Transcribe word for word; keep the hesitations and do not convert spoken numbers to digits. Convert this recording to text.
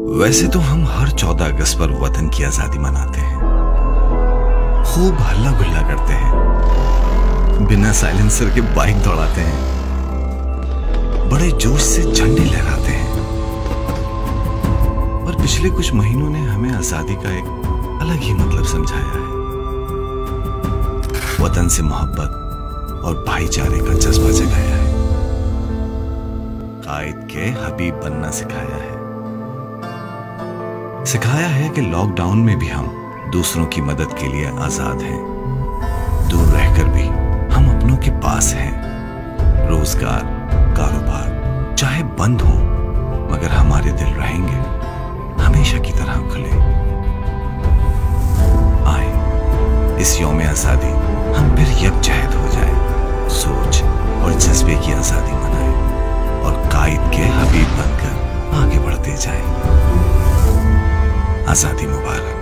वैसे तो हम हर चौदह अगस्त पर वतन की आजादी मनाते हैं, खूब हल्ला गुल्ला करते हैं, बिना साइलेंसर के बाइक दौड़ाते हैं, बड़े जोश से झंडे लहराते हैं। और पिछले कुछ महीनों ने हमें आजादी का एक अलग ही मतलब समझाया है। वतन से मोहब्बत और भाईचारे का जज्बा जगाया है, कायद के हबीब बनना सिखाया है। सिखाया है कि लॉकडाउन में भी हम दूसरों की मदद के लिए आजाद हैं, दूर रहकर भी हम अपनों के पास हैं। रोजगार, कारोबार चाहे बंद हो, मगर हमारे दिल रहेंगे हमेशा की तरह खुले। आए इस यौम आजादी हम फिर यकजहद हो जाए, सोच और जज्बे की आजादी मनाए और कायद के हबीब बनकर आगे बढ़ते जाए। आजादी मुबारक।